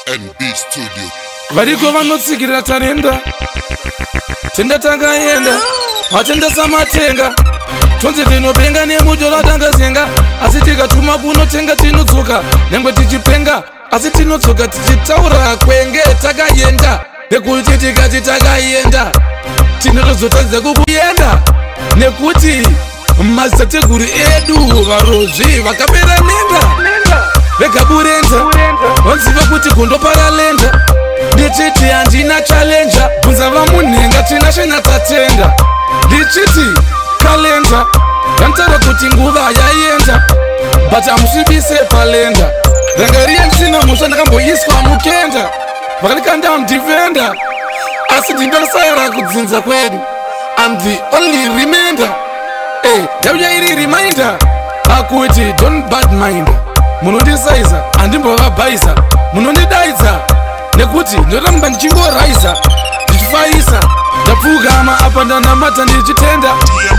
NB Studio. Variko vanotsikirira tarenda tenda takaenda matenda samatenga tonze tinopenga nemutora tangazenga asi tikatuma kunotenga tinodzoka nyangwe tichipenga asi tinodzoka tichitaura kwenge takaenda nekuti tikati takaenda tinotozotadza kukuenda nekuti mazateguru edu varozvi vakapera nenda vegaburenda vanziva kuti gondoparalenda ndichiti handina chalenja bvunza vamunhenga tinashena tatenda ndichiti kalenda vantaura kuti nguva yaenda but hamusvibise palenda ranga riye ndisina musha ndakamboiswa mukenda vakandikanda mudhivenda asi ndindosayara kudzinza kwedu I'm the only remainder ndauya iri reminder akuti don't bad mind munondisaiza handimbovabhaisa munondidaidza nekuti ndoramba ndichingoraiza ndichifaisa ndapfugama apa ndanamata ndichitenda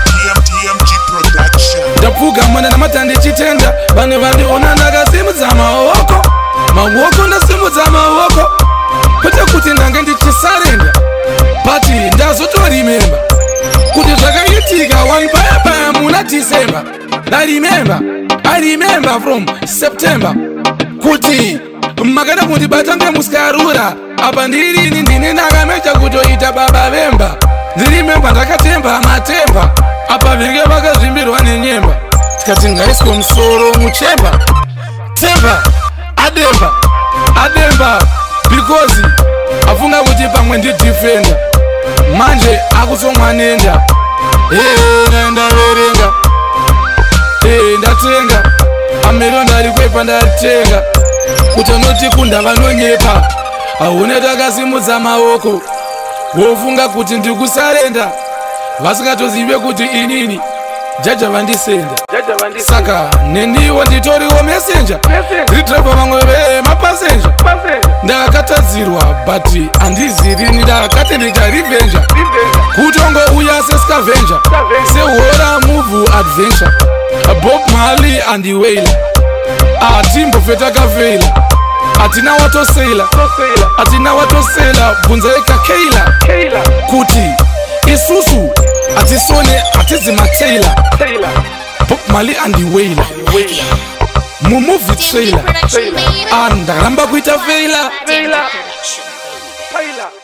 ndapfugama ndanamata ndichitenda vane vandiona ndakasimudza maoko ndasimudza maoko kwete kuti ndange ndichisarenda but ndazotorimemba kuti zvakaitika one payapaya muna December. I remember from September kuti makada kundibata ngemusikarura apa ndirini ndine ndakamecha kutoita baba vemba ndirimemba ndakatemba matemba apa venge vakazvimbirwa nenyemba tikati ngaiswe musoro muchemba temba ademba because afunga kuti pamwe ndidifenda manje akusomwa nenda ndaverenga ndatenga amero ndari kwepa ndatenga kuti anotikunda vanonyepa hauna takasimudza maoko vofunga kuti ndikusarenda vasingatozive kuti inini jaja vandisenda saka neniwo nditoriwo mesenja nditreva vamwe vemapasenja ndakatadzirwa but handizirini ndakatendeka rivenja kutongo uya sescavenja sehora move adventure Bob Marley and the Wailer atimbofetakafeila atina watosela bvunza ekakeila kuti isusu atisone atizimatela Bob Marley and the Wailer mumovie trailer ndakaramba kuita feila